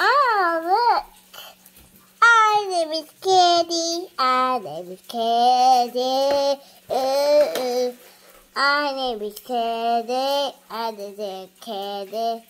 Oh, look. Our name is Candy. Our name is Candy. Our name is Candy. Our name is Candy.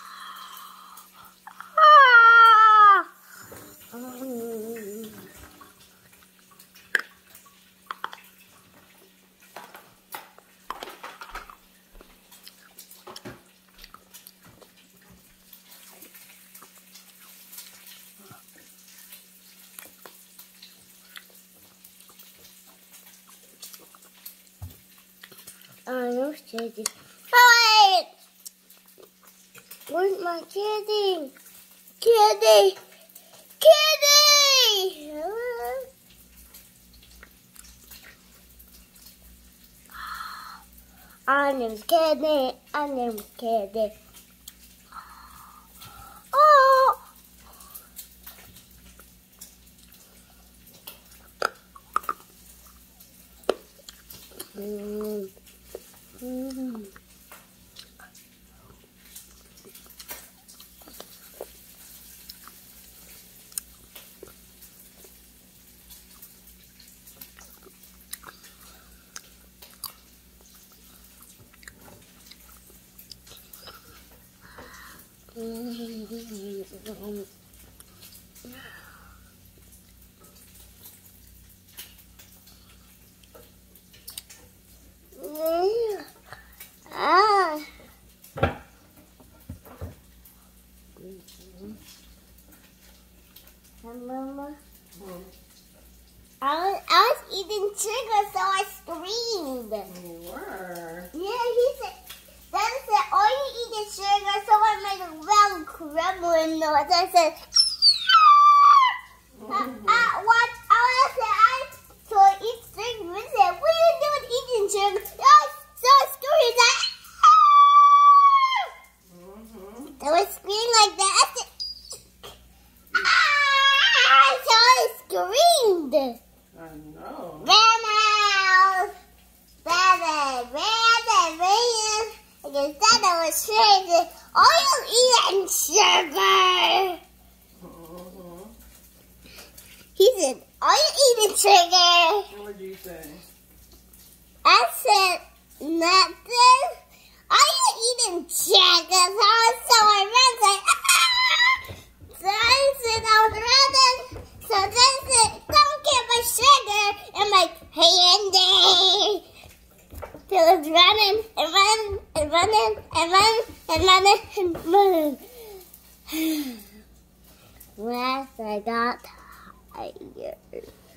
No candy. Wait! Where's my candy? Candy! Candy! Our name's Candy. Our name's Candy. Oh! Mama, I was eating sugar, so I screamed. You were? Yeah, he said, Dad said, "Oh, you eating sugar?" So I made a round crumbling noise. I said, so I eat sugar. He said, "What are you doing eating sugar?" So I screamed. So I screamed like that. I said, so I screamed. I know. Ran out. Ran. Because Dada was saying, "Oh, you eating sugar?" He said, "Are you eating sugar?" What did you say? I said, "Nothing." "Are you eating sugar?" So I ran like, ah! So I said I was running. So they said, "Don't get my sugar." And my candy. So I was running and running and running and running and running and running. Last I got tired.